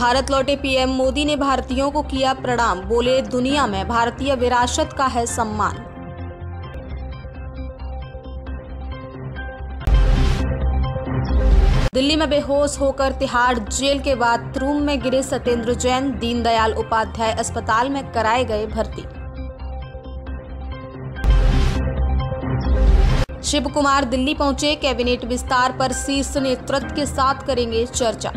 भारत लौटे पीएम मोदी ने भारतीयों को किया प्रणाम, बोले दुनिया में भारतीय विरासत का है सम्मान। दिल्ली में बेहोश होकर तिहाड़ जेल के बाथरूम में गिरे सत्येंद्र जैन, दीनदयाल उपाध्याय अस्पताल में कराए गए भर्ती। शिव कुमार दिल्ली पहुंचे, कैबिनेट विस्तार पर शीर्ष नेतृत्व के साथ करेंगे चर्चा।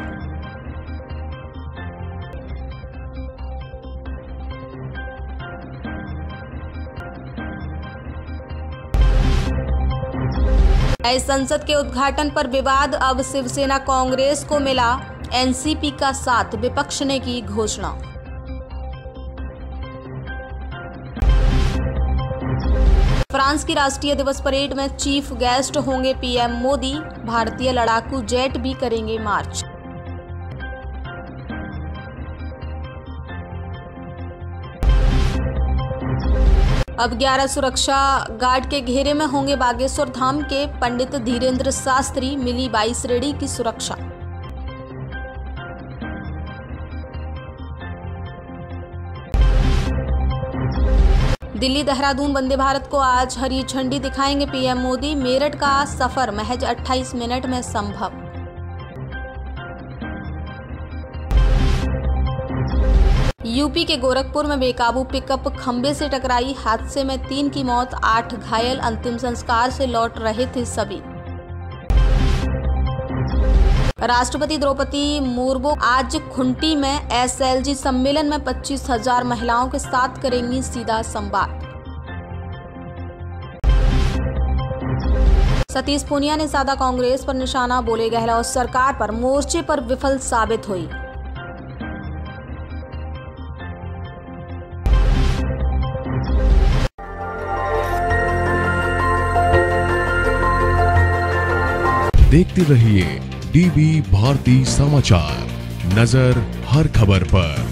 नए संसद के उद्घाटन पर विवाद, अब शिवसेना कांग्रेस को मिला एनसीपी का साथ, विपक्ष ने की घोषणा। फ्रांस की राष्ट्रीय दिवस परेड में चीफ गेस्ट होंगे पीएम मोदी, भारतीय लड़ाकू जेट भी करेंगे मार्च। अब 11 सुरक्षा गार्ड के घेरे में होंगे बागेश्वर धाम के पंडित धीरेन्द्र शास्त्री, मिली 22 श्रेणी की सुरक्षा। दिल्ली देहरादून वंदे भारत को आज हरी झंडी दिखाएंगे पीएम मोदी, मेरठ का सफर महज 28 मिनट में संभव। यूपी के गोरखपुर में बेकाबू पिकअप खंबे से टकराई, हादसे में 3 की मौत, 8 घायल, अंतिम संस्कार से लौट रहे थे सभी। राष्ट्रपति द्रौपदी मुर्मू आज खुंटी में एसएलजी सम्मेलन में 25,000 महिलाओं के साथ करेंगी सीधा संवाद। सतीश पूनिया ने साधा कांग्रेस पर निशाना, बोले गहलोत सरकार पर मोर्चे पर विफल साबित हुई। देखते रहिए डीबी भारती समाचार, नजर हर खबर पर।